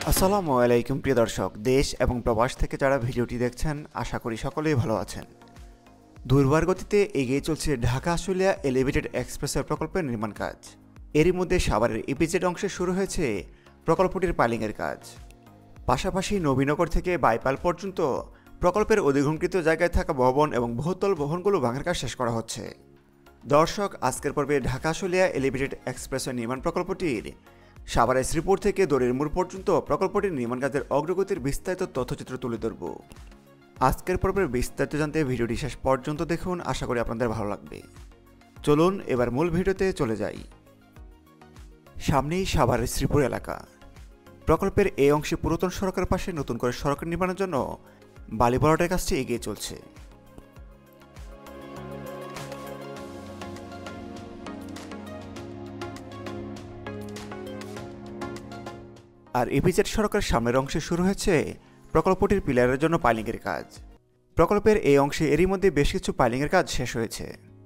আসসালামু আলাইকুম প্রিয় দর্শক, দেশ এবং প্রবাস থেকে যারা ভিডিওটি দেখছেন আশা করি সকলেই ভালো আছেন। দুর্বার গতিতে এগিয়ে চলছে ঢাকা আশুলিয়া এলিভেটেড এক্সপ্রেসওয়ে প্রকল্পের নির্মাণ কাজ। এরই মধ্যে সাভারের ইপিজেড অংশে শুরু হয়েছে প্রকল্পটির পাইলিংয়ের কাজ। পাশাপাশি নবীনগর থেকে বাইপাল পর্যন্ত প্রকল্পের অধিগ্রহণকৃত জায়গায় থাকা ভবন এবং বহুতল ভবনগুলো ভাঙার কাজ শেষ করা হচ্ছে। দর্শক, আজকের পর্বে ঢাকা আশুলিয়া এলিভেটেড এক্সপ্রেসওয়ে নির্মাণ প্রকল্পটির সাভারের শ্রীপুর থেকে দড়ির মোড় পর্যন্ত প্রকল্পটির নির্মাণ কাজের অগ্রগতির বিস্তারিত তথ্যচিত্র তুলে ধরব। আজকের পর্বের বিস্তারিত জানতে ভিডিওটি শেষ পর্যন্ত দেখুন, আশা করি আপনাদের ভালো লাগবে। চলুন এবার মূল ভিডিওতে চলে যাই। সামনেই সাভারের শ্রীপুর এলাকা। প্রকল্পের এই অংশে পুরাতন সড়কের পাশে নতুন করে সড়ক নির্মাণের জন্য বালি ভরাটের কাজটি এগিয়ে চলছে। আর ইপিজেড সড়কের সামনের অংশে শুরু হয়েছে প্রকল্পটির পিলারের জন্য পাইলিংয়ের কাজ। প্রকল্পের এই অংশে এরই মধ্যে বেশ কিছু পাইলিংয়ের কাজ শেষ হয়েছে।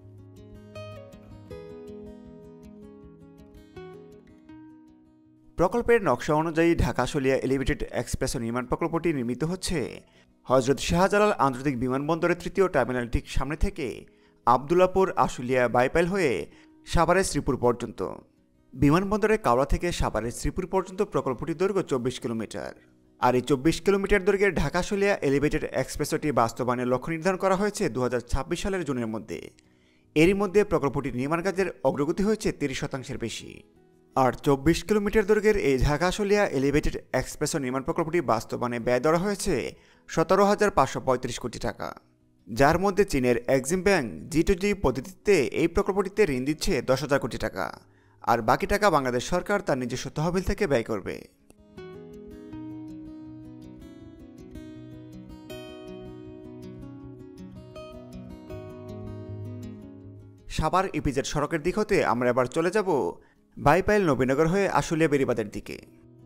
প্রকল্পের নকশা অনুযায়ী ঢাকা আশুলিয়া এলিভেটেড এক্সপ্রেসওয়ে নির্মাণ প্রকল্পটি নির্মিত হচ্ছে হযরত শাহজালাল আন্তর্জাতিক বিমানবন্দরের তৃতীয় টার্মিনাল ঠিক সামনে থেকে আবদুল্লাপুর আশুলিয়া বাইপাইল হয়ে সাভারের শ্রীপুর পর্যন্ত। বিমানবন্দরের কাওড়া থেকে সাভারের শ্রীপুর পর্যন্ত প্রকল্পটির দৈর্ঘ্য 24 কিলোমিটার। আর এই 24 কিলোমিটার দৈর্ঘ্যের ঢাকা আশুলিয়া এলিভেটেড এক্সপ্রেসওয়েটি বাস্তবায়নের লক্ষ্য নির্ধারণ করা হয়েছে 2026 সালের জুনের মধ্যে। এরই মধ্যে প্রকল্পটির নির্মাণ কাজের অগ্রগতি হয়েছে 30% বেশি। আর 24 কিলোমিটার দৈর্ঘ্যের এই ঢাকা আশুলিয়া এলিভেটেড এক্সপ্রেসওয়ে নির্মাণ প্রকল্পটি বাস্তবায়নে ব্যয় ধরা হয়েছে 17,535 কোটি টাকা, যার মধ্যে চীনের এক্সিম ব্যাংক G2G পদ্ধতিতে এই প্রকল্পটিতে ঋণ দিচ্ছে 10,000 কোটি টাকা, আর বাকি টাকা বাংলাদেশ সরকার তার নিজস্ব তহবিল থেকে ব্যয় করবে। সাভার ইপিজেড সড়কের দিক হতে আমরা এবার চলে যাব বাইপাইল নবীনগর হয়ে আশুলিয়া বেরিবাদের দিকে।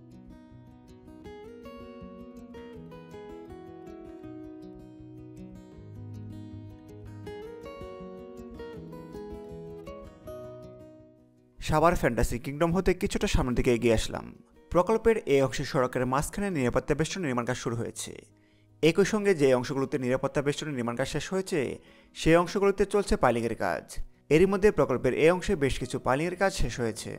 সাভার ফ্যান্টাসি কিংডম হতে কিছুটা সামনের দিকে এগিয়ে আসলাম। প্রকল্পের এই অংশে সড়কের মাঝখানে নিরাপত্তা বেষ্টনী নির্মাণ কাজ শুরু হয়েছে। একই সঙ্গে যে অংশগুলোতে নিরাপত্তা বেষ্টনী নির্মাণ কাজ শেষ হয়েছে সেই অংশগুলোতে চলছে পাইলিংয়ের কাজ। এরই মধ্যে প্রকল্পের এই অংশে বেশ কিছু পাইলিংয়ের কাজ শেষ হয়েছে।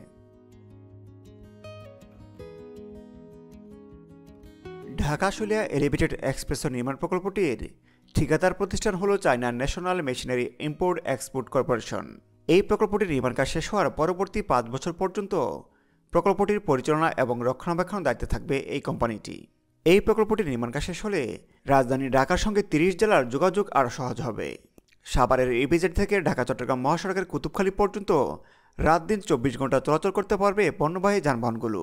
ঢাকা আশুলিয়া এলিভেটেড এক্সপ্রেসওয়ে নির্মাণ প্রকল্পটির ঠিকাদার প্রতিষ্ঠান হল China National Machinery Import Export Corporation. এই প্রকল্পটির নির্মাণ কাজ শেষ হওয়ার পরবর্তী 5 বছর পর্যন্ত প্রকল্পটির পরিচালনা এবং রক্ষণাবেক্ষণ দায়িত্বে থাকবে এই কোম্পানিটি। এই প্রকল্পটির নির্মাণ কাজ শেষ হলে রাজধানী ঢাকার সঙ্গে 30 জেলার যোগাযোগ আরও সহজ হবে। সাভারের ইপিজেড থেকে ঢাকা চট্টগ্রাম মহাসড়কের কুতুবখালী পর্যন্ত রাত দিন 24 ঘন্টা চলাচল করতে পারবে পণ্যবাহী যানবাহনগুলো।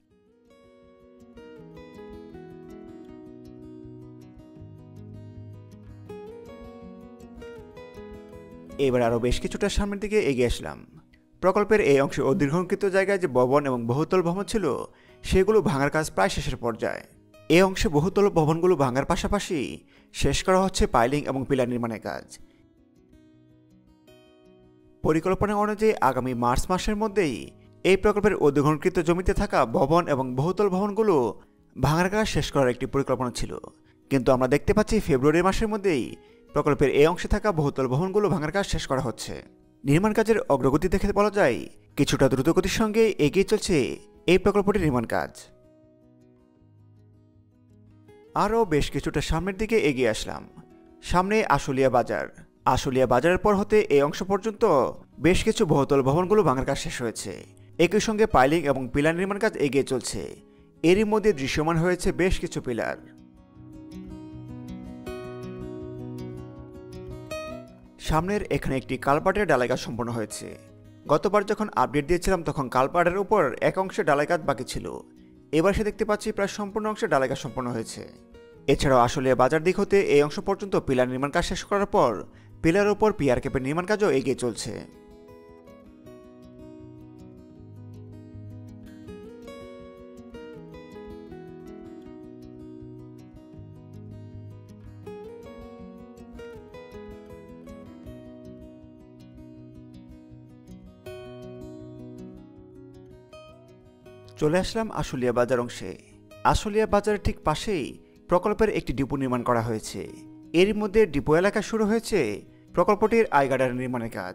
এবার আরও বেশ কিছুটা সামনের দিকে এগিয়ে আসলাম। প্রকল্পের এই অংশে অধিগ্রহণকৃত জায়গায় যে ভবন এবং বহুতল ভবন ছিল সেগুলো ভাঙার কাজ প্রায় শেষের পর্যায়ে। এই অংশে বহুতল ভবনগুলো ভাঙার পাশাপাশি শেষ করা হচ্ছে পাইলিং এবং পিলার নির্মাণের কাজ। পরিকল্পনা অনুযায়ী আগামী মার্চ মাসের মধ্যেই এই প্রকল্পের অধিগ্রহণকৃত জমিতে থাকা ভবন এবং বহুতল ভবনগুলো ভাঙার কাজ শেষ করার একটি পরিকল্পনা ছিল, কিন্তু আমরা দেখতে পাচ্ছি ফেব্রুয়ারি মাসের মধ্যেই প্রকল্পের এই অংশে থাকা বহুতল ভবনগুলো ভাঙার কাজ শেষ করা হচ্ছে। নির্মাণ কাজের অগ্রগতি দেখে বলা যায় কিছুটা দ্রুতগতির সঙ্গে এগিয়ে চলছে এই প্রকল্পটির নির্মাণ কাজ। আরও বেশ কিছুটা সামনের দিকে এগিয়ে আসলাম। সামনে আশুলিয়া বাজার। আশুলিয়া বাজারের পর হতে এই অংশ পর্যন্ত বেশ কিছু বহুতল ভবনগুলো ভাঙার কাজ শেষ হয়েছে। একই সঙ্গে পাইলিং এবং পিলার নির্মাণ কাজ এগিয়ে চলছে। এরই মধ্যে দৃশ্যমান হয়েছে বেশ কিছু পিলার। সামনের এখানে একটি কালপাটের ঢালাই কাজ সম্পন্ন হয়েছে। গতবার যখন আপডেট দিয়েছিলাম তখন কালপাটের উপর এক অংশে ঢালাই কাজ বাকি ছিল, এবার সে দেখতে পাচ্ছি প্রায় সম্পূর্ণ অংশে ঢালাই কাজ সম্পন্ন হয়েছে। এছাড়াও আশুলিয়া বাজার দিক হতে এই অংশ পর্যন্ত পিলার নির্মাণ কাজ শেষ করার পর পিলারের উপর পিআর ক্যাপের নির্মাণ কাজও এগিয়ে চলছে। চলে আসলাম আশুলিয়া বাজার অংশে। আশুলিয়া বাজারের ঠিক পাশেই প্রকল্পের একটি ডিপো নির্মাণ করা হয়েছে। এর মধ্যে ডিপো এলাকা শুরু হয়েছে প্রকল্পটির আইগার্ডার নির্মাণের কাজ।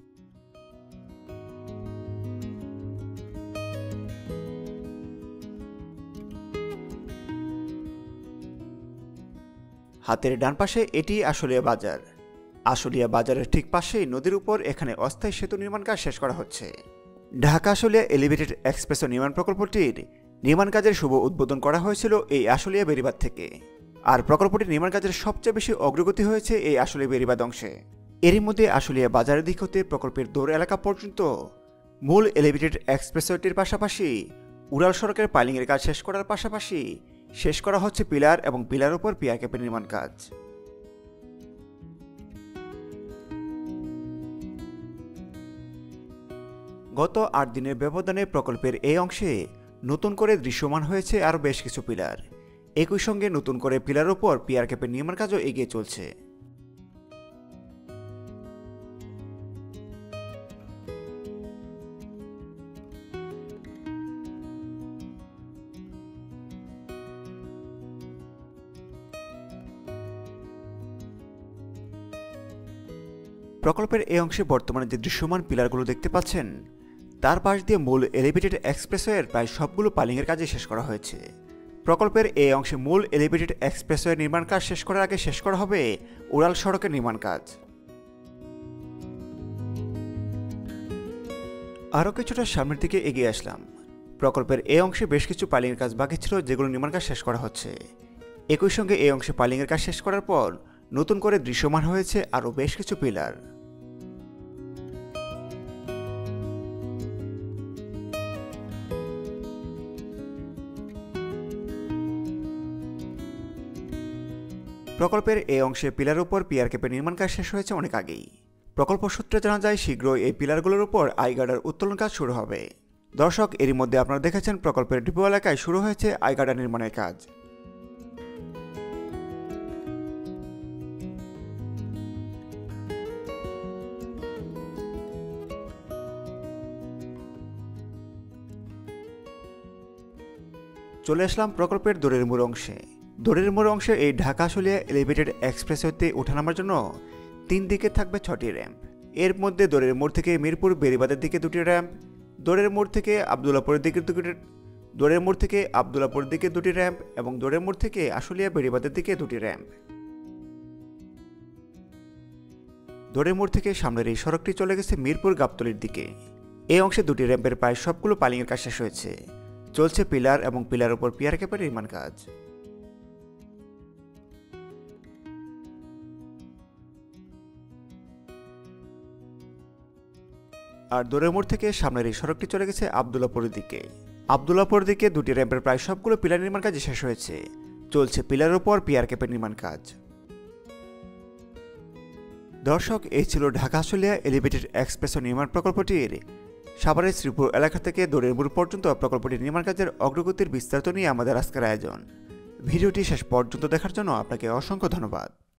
হাতের ডান পাশে এটি আশুলিয়া বাজার। আশুলিয়া বাজারের ঠিক পাশেই নদীর উপর এখানে অস্থায়ী সেতু নির্মাণ কাজ শেষ করা হচ্ছে। ঢাকা আশুলিয়া এলিভেটেড এক্সপ্রেস নির্মাণ প্রকল্পটির নির্মাণ কাজের শুভ উদ্বোধন করা হয়েছিল এই আশুলিয়া বেড়িবাঁধ থেকে। আর প্রকল্পটির নির্মাণ কাজের সবচেয়ে বেশি অগ্রগতি হয়েছে এই আশুলিয়া বেড়িবাঁধ অংশে। এরই মধ্যে আশুলিয়া বাজারের দিক হতে প্রকল্পের দৌড় এলাকা পর্যন্ত মূল এলিভেটেড এক্সপ্রেসওয়েটির পাশাপাশি উড়াল সড়কের পাইলিংয়ের কাজ শেষ করার পাশাপাশি শেষ করা হচ্ছে পিলার এবং পিলার উপর পিআরকেপের নির্মাণ কাজ। গত 8 দিনের ব্যবধানে প্রকল্পের এই অংশে নতুন করে দৃশ্যমান হয়েছে আরও বেশ কিছু পিলার। একই সঙ্গে নতুন করে পিলার উপর পিআরকেপের নির্মাণ কাজও এগিয়ে চলছে। প্রকল্পের এই অংশে বর্তমানে যে দৃশ্যমান পিলারগুলো দেখতে পাচ্ছেন তার পাশ দিয়ে মূল এলিভেটেড এক্সপ্রেসওয়ের প্রায় সবগুলো পাইলিংয়ের কাজে শেষ করা হয়েছে। প্রকল্পের এই অংশে মূল এলিভেটেড এক্সপ্রেসওয়ে নির্মাণ কাজ শেষ করার আগে শেষ করা হবে উড়াল সড়কের নির্মাণ কাজ। আরও কিছুটা সামনের দিকে এগিয়ে আসলাম। প্রকল্পের এই অংশে বেশ কিছু পাইলিংয়ের কাজ বাকি ছিল, যেগুলো নির্মাণ কাজ শেষ করা হচ্ছে। একই সঙ্গে এই অংশে পাইলিংয়ের কাজ শেষ করার পর নতুন করে দৃশ্যমান হয়েছে আরও বেশ কিছু পিলার। প্রকল্পের এই অংশে পিলার উপর পিআরকেপের নির্মাণ কাজ শেষ হয়েছে অনেক আগেই। প্রকল্প সূত্রে জানা যায় শীঘ্রই এই পিলারগুলোর উপর আইগার্ডার উত্তোলন কাজ শুরু হবে। দর্শক, এরই মধ্যে আপনারা দেখেছেন প্রকল্পের ডিপো এলাকায় শুরু হয়েছে আইগার্ডার নির্মাণের কাজ। চলে আসলাম প্রকল্পের দৌড়ের মোড় অংশে। দৌড়ের মোড় অংশে এই ঢাকা আশুলিয়া এলিভেটেড এক্সপ্রেসওয়েতে ওঠানামার জন্য 3 দিকে থাকবে 6টি র্যাম্প। এর মধ্যে দৌড়ের মোড় থেকে মিরপুর বেড়িবাঁধের দিকে 2টি র্যাম্প, দৌড়ের মোড় থেকে আবদুল্লাপুরের দিকে 2টি র্যাম্প এবং দৌড়ের মোড় থেকে আশুলিয়া বেড়িবাঁধের দিকে 2টি র্যাম্প। দৌড়ের মোড় থেকে সামনের এই সড়কটি চলে গেছে মিরপুর গাবতলীর দিকে। এই অংশে 2টি র্যাম্পের প্রায় সবগুলো পাইলিংয়ের কাজ শেষ হয়েছে। চলছে পিলার এবং পিলার উপর পিআরকেপের নির্মাণ কাজ। আর দৌড়ের মোড় থেকে সামনের এই সড়কটি চলে গেছে আবদুল্লাপুরের দিকে। আবদুল্লাপুরের দিকে 2টি র্যাম্পের প্রায় সবগুলো পিলার নির্মাণ কাজ শেষ হয়েছে। চলছে পিলার উপর পিআরকেপের নির্মাণ কাজ। দর্শক, এই ছিল ঢাকা আশুলিয়া এলিভেটেড এক্সপ্রেস নির্মাণ প্রকল্পটির সাভারের শ্রীপুর এলাকা থেকে দৌড়ের মোড় পর্যন্ত প্রকল্পটির নির্মাণ কাজের অগ্রগতির বিস্তারিত নিয়ে আমাদের আজকের আয়োজন। ভিডিওটি শেষ পর্যন্ত দেখার জন্য আপনাকে অসংখ্য ধন্যবাদ।